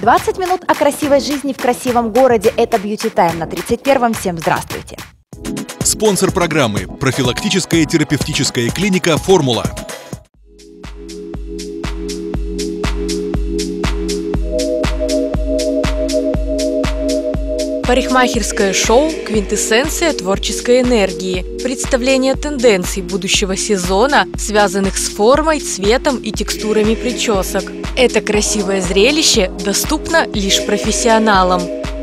20 минут о красивой жизни в красивом городе. Это Beauty Time на 31-м. Всем здравствуйте. Спонсор программы – профилактическая терапевтическая клиника «Формула». Парикмахерское шоу – квинтэссенция творческой энергии. Представление тенденций будущего сезона, связанных с формой, цветом и текстурами причесок. Это красивое зрелище доступно лишь профессионалам.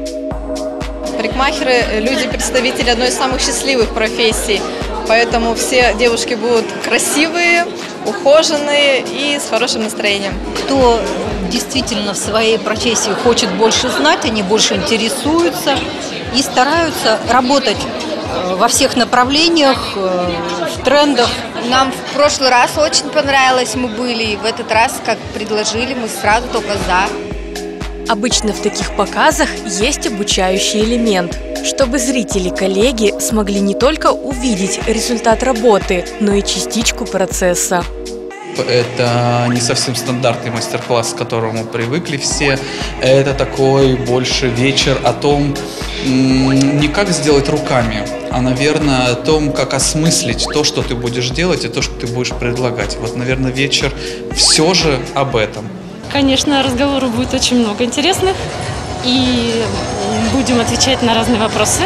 Парикмахеры – люди-представители одной из самых счастливых профессий, поэтому все девушки будут красивые, ухоженные и с хорошим настроением. Кто действительно в своей профессии хочет больше знать, они больше интересуются и стараются работать во всех направлениях, в трендах. Нам в прошлый раз очень понравилось, мы были, и в этот раз, как предложили, мы сразу только за. Обычно в таких показах есть обучающий элемент, чтобы зрители-коллеги смогли не только увидеть результат работы, но и частичку процесса. Это не совсем стандартный мастер-класс, к которому привыкли все. Это такой больше вечер о том, не как сделать руками, а, наверное, о том, как осмыслить то, что ты будешь делать, и то, что ты будешь предлагать. Вот, наверное, вечер все же об этом. Конечно, разговоров будет очень много интересных, и будем отвечать на разные вопросы,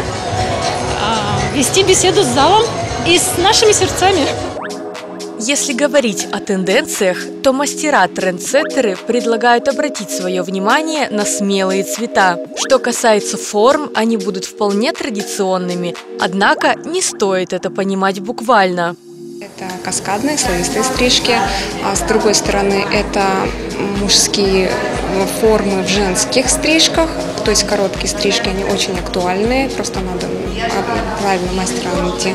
вести беседу с залом и с нашими сердцами. Если говорить о тенденциях, то мастера-трендсеттеры предлагают обратить свое внимание на смелые цвета. Что касается форм, они будут вполне традиционными, однако не стоит это понимать буквально. Это каскадные, слоистые стрижки, а с другой стороны это мужские формы в женских стрижках, то есть короткие стрижки, они очень актуальные, просто надо правильно мастера найти.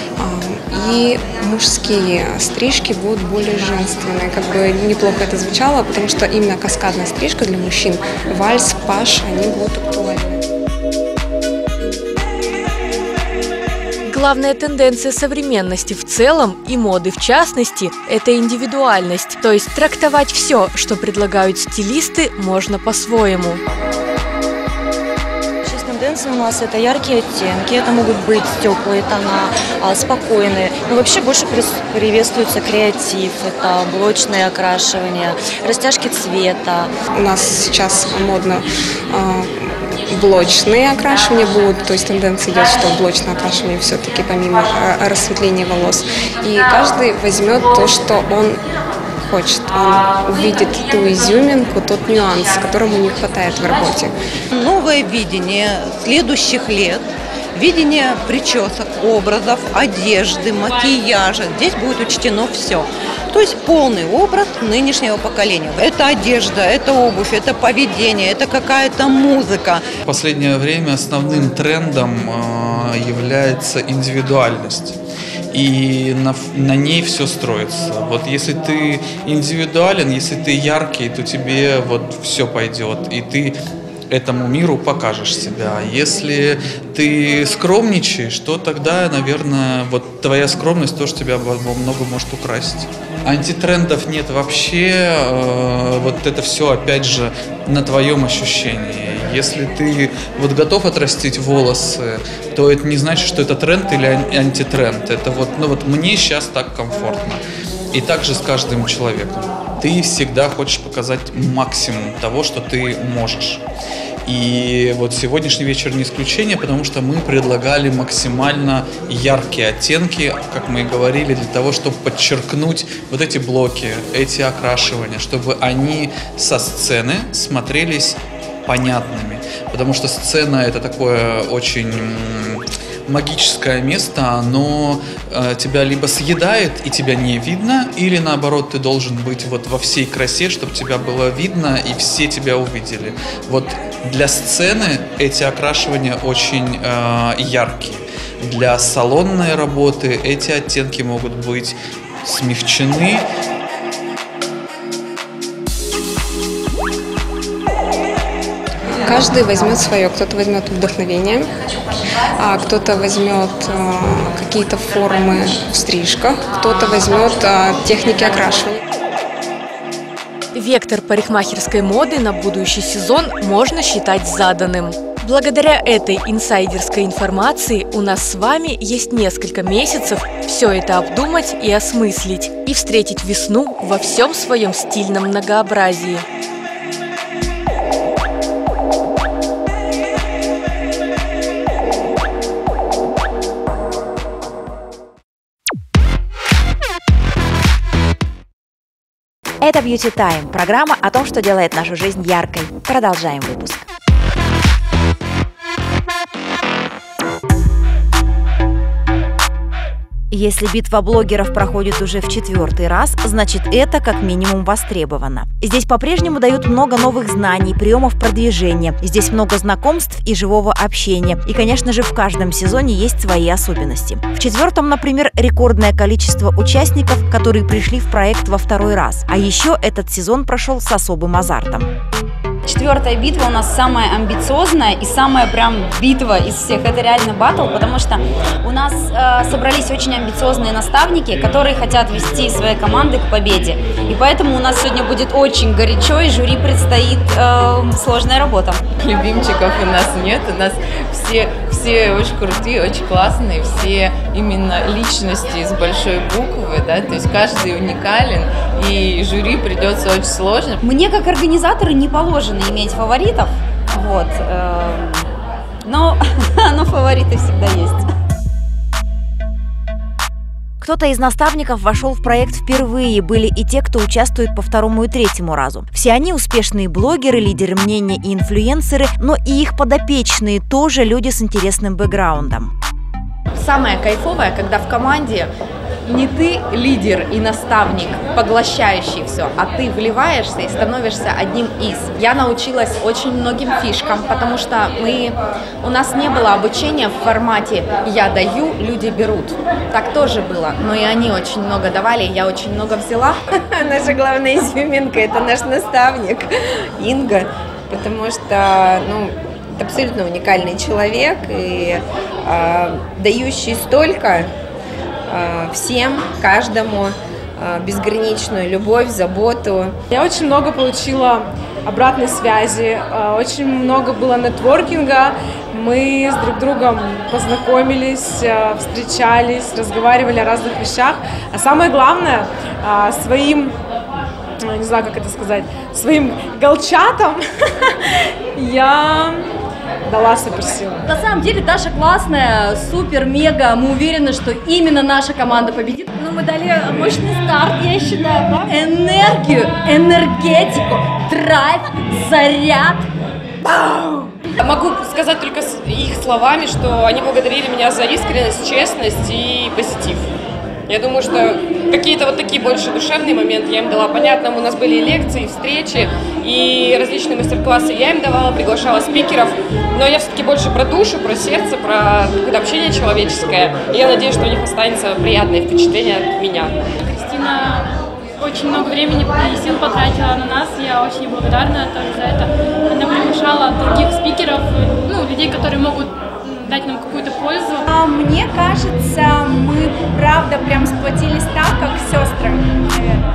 И мужские стрижки будут более женственные, как бы неплохо это звучало, потому что именно каскадная стрижка для мужчин, вальс, паш, они будут актуальны. Главная тенденция современности в целом и моды в частности – это индивидуальность, то есть трактовать все, что предлагают стилисты, можно по-своему. Сейчас тенденция у нас – это яркие оттенки, это могут быть теплые тона, спокойные. Но вообще больше приветствуется креатив, это блочное окрашивание, растяжки цвета. У нас сейчас модно блочные окрашивания будут, то есть тенденция идет, что блочное окрашивание все-таки помимо рассветления волос. И каждый возьмет то, что он хочет. Он увидит ту изюминку, тот нюанс, которому не хватает в работе. Новое видение следующих лет, видение причесок, образов, одежды, макияжа. Здесь будет учтено все. То есть полный образ нынешнего поколения. Это одежда, это обувь, это поведение, это какая-то музыка. В последнее время основным трендом является индивидуальность. И на ней все строится. Вот если ты индивидуален, если ты яркий, то тебе вот все пойдет. И ты этому миру покажешь себя. Если ты скромничаешь, то тогда, наверное, вот твоя скромность тоже тебя во многом может украсть. Антитрендов нет вообще, вот это все опять же на твоем ощущении. Если ты вот готов отрастить волосы, то это не значит, что это тренд или антитренд. Это вот, ну вот мне сейчас так комфортно. И также с каждым человеком. Ты всегда хочешь показать максимум того, что ты можешь. И вот сегодняшний вечер не исключение, потому что мы предлагали максимально яркие оттенки, как мы и говорили, для того, чтобы подчеркнуть вот эти блоки, эти окрашивания, чтобы они со сцены смотрелись понятными. Потому что сцена – это такое очень магическое место, оно тебя либо съедает и тебя не видно, или наоборот ты должен быть вот во всей красе, чтобы тебя было видно и все тебя увидели. Вот для сцены эти окрашивания очень яркие. Для салонной работы эти оттенки могут быть смягчены. Каждый возьмет свое. Кто-то возьмет вдохновение, а кто-то возьмет какие-то формы в стрижках, кто-то возьмет техники окрашивания. Вектор парикмахерской моды на будущий сезон можно считать заданным. Благодаря этой инсайдерской информации у нас с вами есть несколько месяцев все это обдумать и осмыслить, и встретить весну во всем своем стильном многообразии. Это Beauty Time, программа о том, что делает нашу жизнь яркой. Продолжаем выпуск. Если битва блогеров проходит уже в 4-й раз, значит это как минимум востребовано. Здесь по-прежнему дают много новых знаний, приемов продвижения. Здесь много знакомств и живого общения. И, конечно же, в каждом сезоне есть свои особенности. В 4-м, например, рекордное количество участников, которые пришли в проект во 2-й раз. А еще этот сезон прошел с особым азартом. 4-я битва у нас самая амбициозная и самая прям битва из всех. Это реально баттл, потому что у нас собрались очень амбициозные наставники, которые хотят вести свои команды к победе. И поэтому у нас сегодня будет очень горячо, и жюри предстоит сложная работа. Любимчиков у нас нет, у нас все очень крутые, очень классные, все именно личности с большой буквы, да, то есть каждый уникален, и жюри придется очень сложно. Мне как организатору не положено иметь фаворитов, вот, но фавориты всегда есть. Кто-то из наставников вошел в проект впервые, были и те, кто участвует по 2-му и 3-му разу. Все они успешные блогеры, лидеры мнения и инфлюенсеры, но и их подопечные тоже люди с интересным бэкграундом. Самое кайфовое, когда в команде не ты лидер и наставник, поглощающий все, а ты вливаешься и становишься одним из. Я научилась очень многим фишкам, потому что у нас не было обучения в формате «я даю, люди берут». Так тоже было, но и они очень много давали, я очень много взяла. Наша главная изюминка – это наш наставник Инга, потому что, это абсолютно уникальный человек и дающий столько всем, каждому, безграничную любовь, заботу. Я очень много получила обратной связи, очень много было нетворкинга, мы с друг другом познакомились, встречались, разговаривали о разных вещах, а самое главное, своим, не знаю, как это сказать, своим голчатам я дала суперсилу. На самом деле Даша классная, супер, мега. Мы уверены, что именно наша команда победит. Но мы дали мощный старт, я считаю, да? Энергию, энергетику, драйв, заряд. Бау! Могу сказать только их словами, что они благодарили меня за искренность, честность и позитив. Я думаю, что какие-то вот такие больше душевные моменты я им дала. Понятно, у нас были лекции, встречи и различные мастер-классы я им давала, приглашала спикеров. Но я все-таки больше про душу, про сердце, про какое-то общение человеческое. И я надеюсь, что у них останется приятное впечатление от меня. Кристина очень много времени и сил потратила на нас. Я очень благодарна тоже за это. Она приглашала других спикеров, людей, которые могут дать нам какую-то пользу. Мне кажется, мы правда прям сплотились так, как сестры, наверное.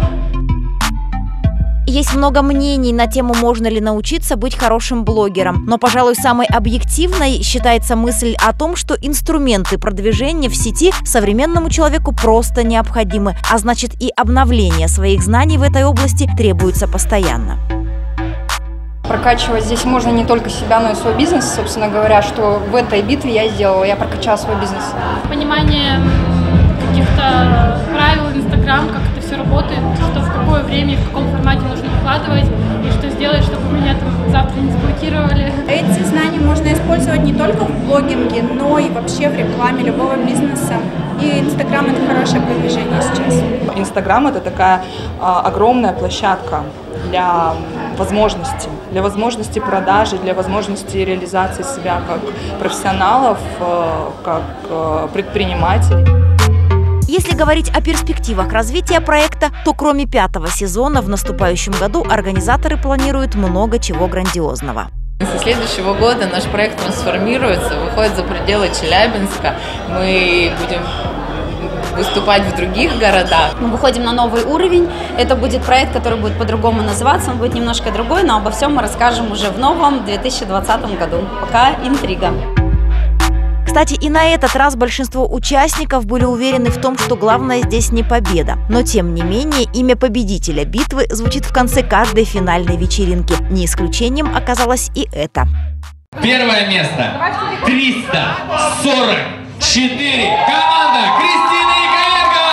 Есть много мнений на тему, можно ли научиться быть хорошим блогером. Но, пожалуй, самой объективной считается мысль о том, что инструменты продвижения в сети современному человеку просто необходимы, а значит и обновление своих знаний в этой области требуется постоянно. Прокачивать здесь можно не только себя, но и свой бизнес, собственно говоря, что в этой битве я сделала, я прокачала свой бизнес. Понимание каких-то правил Инстаграм, как это все работает, что в какое время и в каком формате нужно выкладывать, и что сделать, чтобы меня там завтра не заблокировали. Эти знания можно использовать не только в блогинге, но и вообще в рекламе любого бизнеса. И Инстаграм – это хорошее продвижение сейчас. Инстаграм – это такая огромная площадка для возможности продажи, для возможности реализации себя как профессионалов, как предпринимателей. Если говорить о перспективах развития проекта, то кроме 5-го сезона в наступающем году организаторы планируют много чего грандиозного. Со следующего года наш проект трансформируется, выходит за пределы Челябинска. Мы будем выступать в других городах. Мы выходим на новый уровень. Это будет проект, который будет по-другому называться, он будет немножко другой, но обо всем мы расскажем уже в новом 2020 году. Пока интрига. Кстати, и на этот раз большинство участников были уверены в том, что главное здесь не победа. Но, тем не менее, имя победителя битвы звучит в конце каждой финальной вечеринки. Не исключением оказалось и это. Первое место. 344. Команда Кристины Яковенко!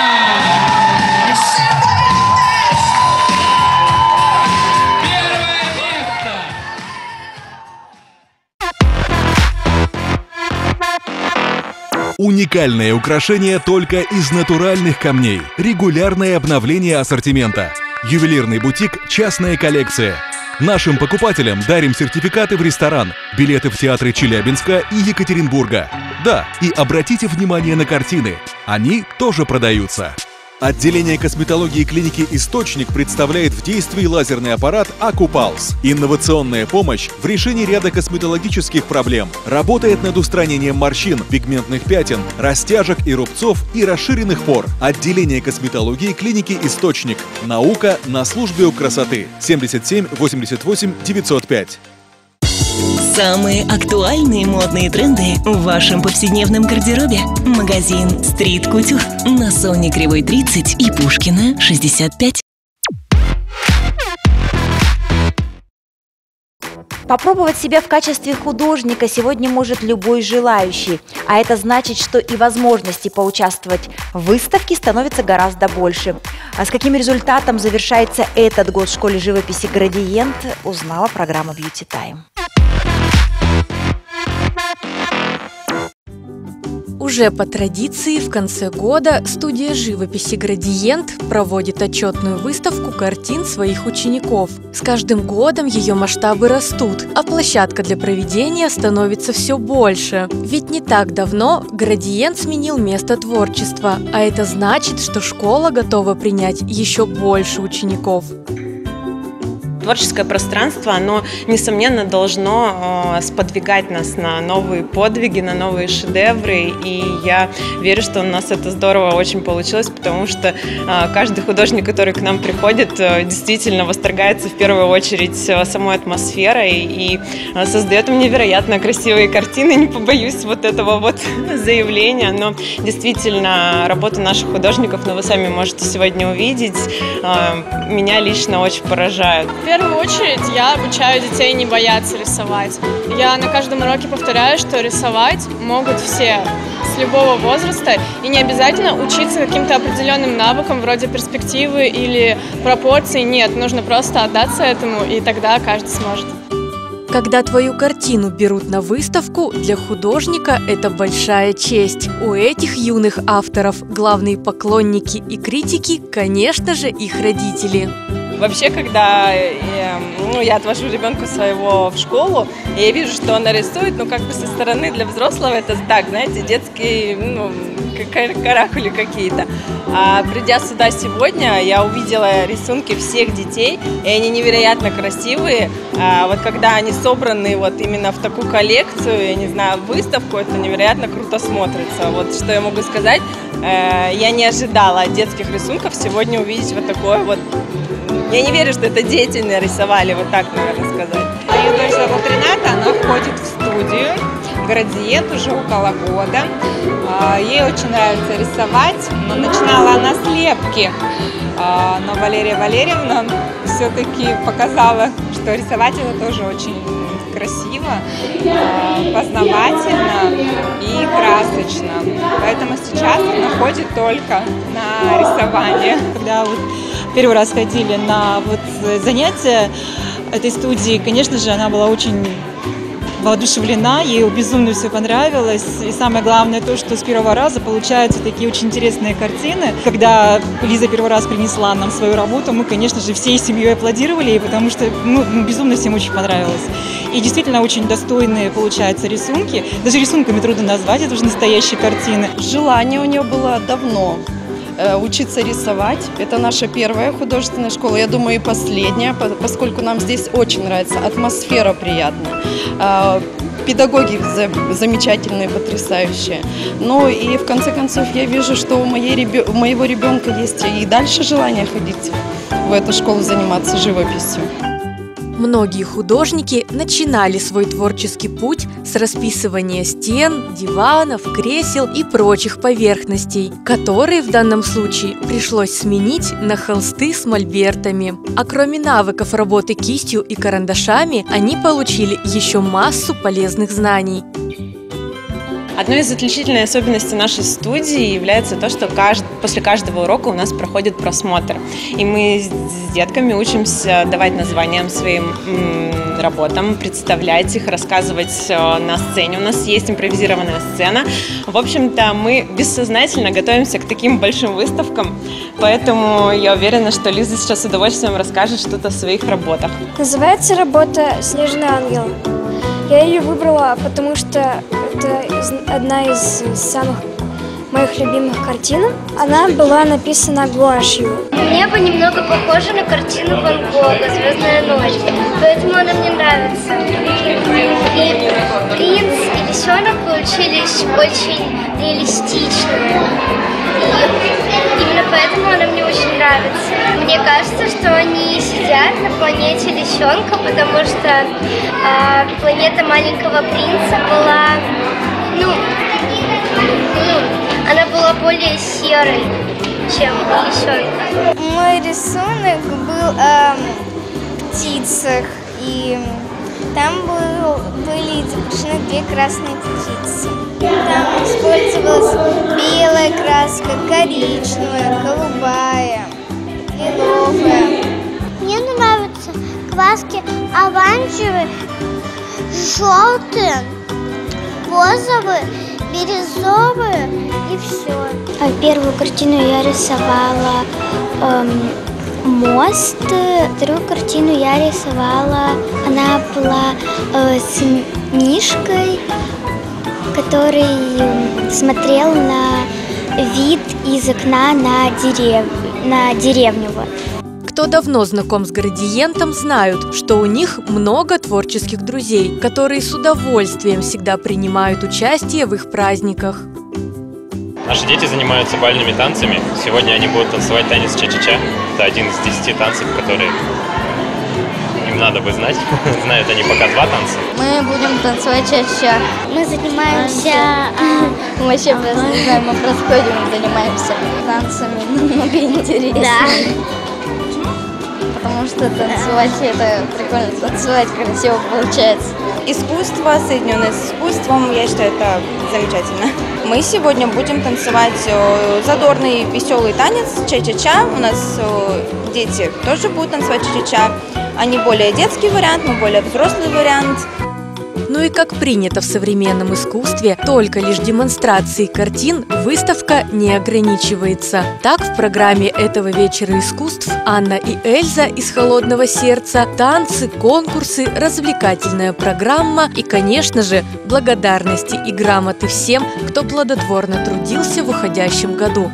Уникальное украшение только из натуральных камней. Регулярное обновление ассортимента. Ювелирный бутик «Частная коллекция». Нашим покупателям дарим сертификаты в ресторан, билеты в театры Челябинска и Екатеринбурга. Да, и обратите внимание на картины. Они тоже продаются. Отделение косметологии клиники «Источник» представляет в действии лазерный аппарат «Акупалс». Инновационная помощь в решении ряда косметологических проблем. Работает над устранением морщин, пигментных пятен, растяжек и рубцов и расширенных пор. Отделение косметологии клиники «Источник». Наука на службе у красоты. 77 88 905. Самые актуальные модные тренды в вашем повседневном гардеробе. Магазин Street Couture на Соне Кривой 30 и Пушкина 65. Попробовать себя в качестве художника сегодня может любой желающий. А это значит, что и возможности поучаствовать в выставке становится гораздо больше. А с каким результатом завершается этот год в школе живописи «Градиент», узнала программа Beauty Time. Уже по традиции в конце года студия живописи «Градиент» проводит отчетную выставку картин своих учеников. С каждым годом ее масштабы растут, а площадка для проведения становится все больше. Ведь не так давно «Градиент» сменил место творчества, а это значит, что школа готова принять еще больше учеников. Творческое пространство, оно, несомненно, должно сподвигать нас на новые подвиги, на новые шедевры, и я верю, что у нас это здорово очень получилось, потому что каждый художник, который к нам приходит, действительно восторгается в первую очередь самой атмосферой и создает невероятно красивые картины, не побоюсь вот этого вот заявления, но действительно работа наших художников, вы сами можете сегодня увидеть, меня лично очень поражает. В первую очередь я обучаю детей не бояться рисовать. Я на каждом уроке повторяю, что рисовать могут все с любого возраста, и не обязательно учиться каким-то определенным навыкам вроде перспективы или пропорций. Нет, нужно просто отдаться этому, и тогда каждый сможет. Когда твою картину берут на выставку, для художника это большая честь. У этих юных авторов главные поклонники и критики, конечно же, их родители. Вообще, когда я отвожу ребенка своего в школу, я вижу, что он рисует, как бы со стороны для взрослого это так, знаете, детские, каракули какие-то. А придя сюда сегодня, я увидела рисунки всех детей, и они невероятно красивые. Вот когда они собраны вот именно в такую коллекцию, я не знаю, выставку, это невероятно круто смотрится. Вот что я могу сказать, я не ожидала от детских рисунков сегодня увидеть вот такое вот. Я не верю, что это дети нарисовали, вот так, наверное, сказать. Мою дочь зовут Рената, она ходит в студию «Градиент» уже около года. Ей очень нравится рисовать, но начинала она с лепки. Но Валерия Валерьевна все-таки показала, что рисовать это тоже очень красиво, познавательно и красочно. Поэтому сейчас она ходит только на рисование. Когда первый раз ходили на занятия этой студии, конечно же, она была очень воодушевлена, ей безумно все понравилось. И самое главное то, что с первого раза получаются такие очень интересные картины. Когда Лиза первый раз принесла нам свою работу, мы, конечно же, всей семьей аплодировали ей, потому что безумно всем очень понравилось. И действительно очень достойные получаются рисунки. Даже рисунками трудно назвать, это уже настоящие картины. Желание у нее было давно учиться рисовать. Это наша первая художественная школа, я думаю, и последняя, поскольку нам здесь очень нравится, атмосфера приятная. педагоги замечательные, потрясающие. Ну и в конце концов я вижу, что у моего ребенка есть и дальше желание ходить в эту школу, заниматься живописью. Многие художники начинали свой творческий путь с расписывания стен, диванов, кресел и прочих поверхностей, которые в данном случае пришлось сменить на холсты с мольбертами. А кроме навыков работы кистью и карандашами, они получили еще массу полезных знаний. Одной из отличительных особенностей нашей студии является то, что после каждого урока у нас проходит просмотр. И мы с детками учимся давать названия своим работам, представлять их, рассказывать на сцене. У нас есть импровизированная сцена. В общем-то, мы бессознательно готовимся к таким большим выставкам, поэтому я уверена, что Лиза сейчас с удовольствием расскажет что-то о своих работах. Называется работа «Снежный ангел». Я ее выбрала, потому что это одна из самых моих любимых картин. Она была написана гуашью. Небо немного похоже на картину Ван Гога «Звездная ночь», поэтому она мне нравится. И принц и лисенок получились очень реалистичными. И именно поэтому она мне очень нравится. Мне кажется, что они сидят на планете лисенка, потому что планета маленького принца была, она была более серой, чем у лисенка. Мой рисунок был о птицах, и там были изображены две красные птицы. Там использовалась белая краска, коричневая, голубая, лиловая. Мне нравятся краски оранжевые, желтые, розовые, бирюзовые и все. Первую картину я рисовала мост, вторую картину я рисовала, она была с мишкой, который смотрел на вид из окна на деревню. Кто давно знаком с Градиентом, знают, что у них много творческих друзей, которые с удовольствием всегда принимают участие в их праздниках. Наши дети занимаются бальными танцами. Сегодня они будут танцевать танец ча-ча-ча. Это один из 10 танцев, которые им надо бы знать. Знают они пока 2 танца. Мы будем танцевать ча-ча. Мы занимаемся... Мы вообще просто не знаем, мы просто ходим и занимаемся танцами. Намного интереснее. Да. Потому что танцевать это прикольно, танцевать красиво получается. Искусство, соединенное с искусством, я считаю, это замечательно. Мы сегодня будем танцевать задорный, веселый танец ча-ча-ча. У нас дети тоже будут танцевать ча-ча-ча. Они более детский вариант, мы более взрослый вариант. Ну и как принято в современном искусстве, только лишь демонстрацией картин выставка не ограничивается. Так, в программе этого вечера искусств Анна и Эльза из «Холодного сердца», танцы, конкурсы, развлекательная программа и, конечно же, благодарности и грамоты всем, кто плодотворно трудился в уходящем году.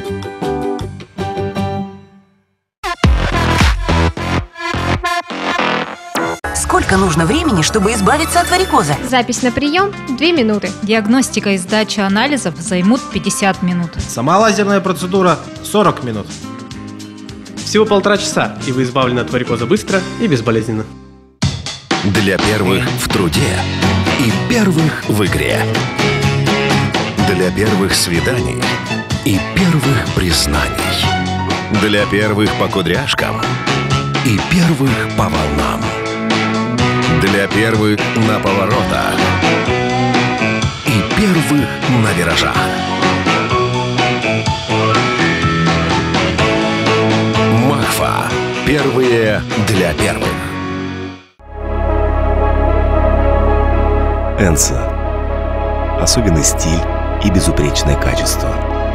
Сколько нужно времени, чтобы избавиться от варикоза? Запись на прием – 2 минуты. Диагностика и сдача анализов займут 50 минут. Сама лазерная процедура – 40 минут. Всего 1,5 часа, и вы избавлены от варикоза быстро и безболезненно. Для первых в труде и первых в игре. Для первых свиданий и первых признаний. Для первых по кудряшкам и первых по волнам. Для первых на поворотах и первых на виражах. Махфа. Первые для первых. Энса. Особенный стиль и безупречное качество.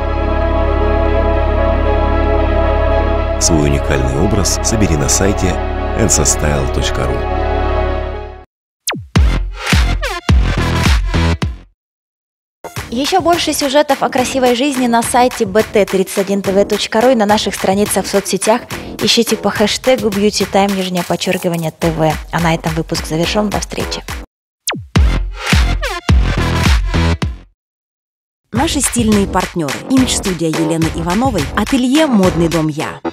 Свой уникальный образ собери на сайте ensastyle.ru. Еще больше сюжетов о красивой жизни на сайте bt31tv.ru и на наших страницах в соцсетях. Ищите по хэштегу BeautyTime _TV. А на этом выпуск завершен. До встречи. Наши стильные партнеры. Имидж-студия Елены Ивановой, ателье «Модный дом Я».